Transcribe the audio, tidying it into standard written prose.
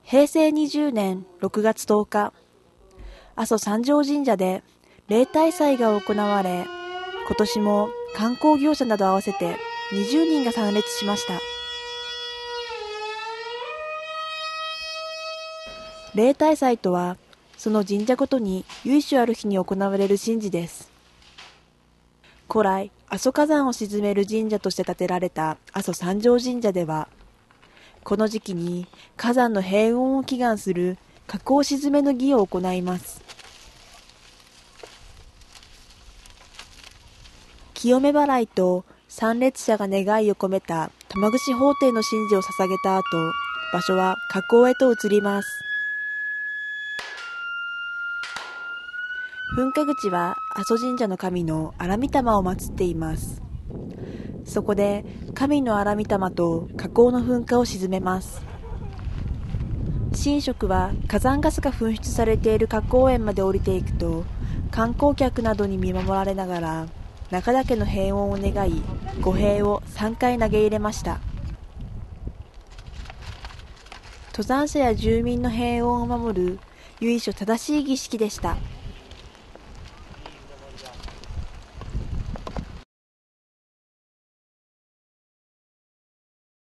平成20年6月10日、阿蘇三条神社で例大祭が行われ、今年も観光業者など合わせて20人が参列しました。例大祭とは、その神社ごとに由緒ある日に行われる神事です。古来、阿蘇火山を鎮める神社として建てられた阿蘇三条神社では、この時期に火山の平穏を祈願する火口鎮めの儀を行います。清め払いと参列者が願いを込めた玉串法廷の神事を捧げた後、場所は火口へと移ります。噴火口は阿蘇神社の神の荒御霊を祀っています。そこで神の荒御霊と火口の噴火を鎮めます。神職は火山ガスが噴出されている火口園まで降りていくと、観光客などに見守られながら中岳の平穏を願い、御幣を3回投げ入れました。登山者や住民の平穏を守る由緒正しい儀式でした。